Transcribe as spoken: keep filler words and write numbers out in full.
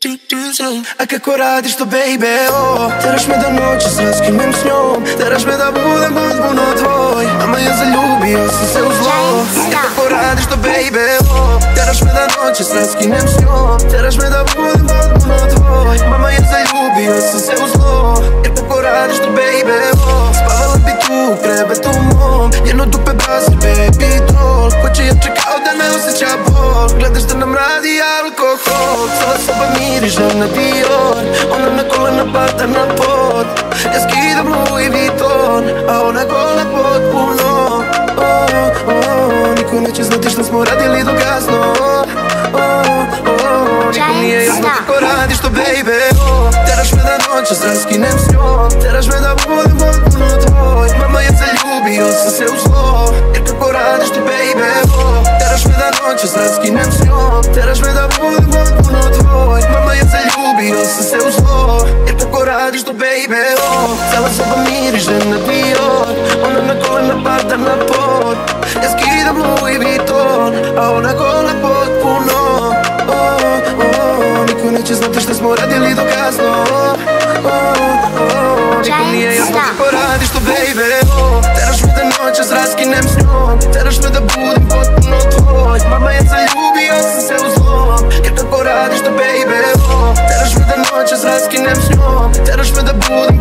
A kako radiš to, baby, oh? Teraš me da noći raskinem s njom, teraš me da budem potpuno tvoj. Mama, ja zaljubio sam se u zlo. A kako radiš to, baby, oh? Teraš me da noći raskinem s njom, teraš me da budem potpuno tvoj. Mama, ja zaljubio sam se u zlo. Jer kako radiš to, baby, oh? Spavala bi tu u krevetu mom, jedno dupe bazi, baby doll. Ko će ja čekao da ne osjeća bol? Gledaš da nam radi alkohol. Cela soba miriže na Dior, ona na kolena pada na pod. Ja skidam Louis Vuitton, a ona gola potpuno. Oh, oh, oh, niko neće znati šta smo radili do kasno. Oh, oh, oh, niko nije jasno kako radiš to, baby, oh. Teraš me da noćas raskinem s njom, teraš me da budem potpuno tvoj. Mama, ja zaljubio sam se u zlo. Jer kako radiš to, baby, oh. Teraš me da noćas raskinem s njom, teraš me da budem potpuno tvoj. Mama, ja zaljubio sam se u zlo. Jer kako radiš to, baby, oh. Cela soba miriže na Dior, ona na kolena pada na pod. Ja skidam Louis Vuitton, a ona gola potpuno. Oh, oh, oh, niko neće znati šta smo radili do kasno. Oh, oh, oh, niko nije jasno kako radiš to, baby, oh. Teraš me da noćas raskinem s njom, teraš me da budem potpuno tvoj. Mama, ja zaljubio sam se u zlo. Jer kako radiš to, baby, oh. Teraš me da noćas raskinem s njom, teraš me da budem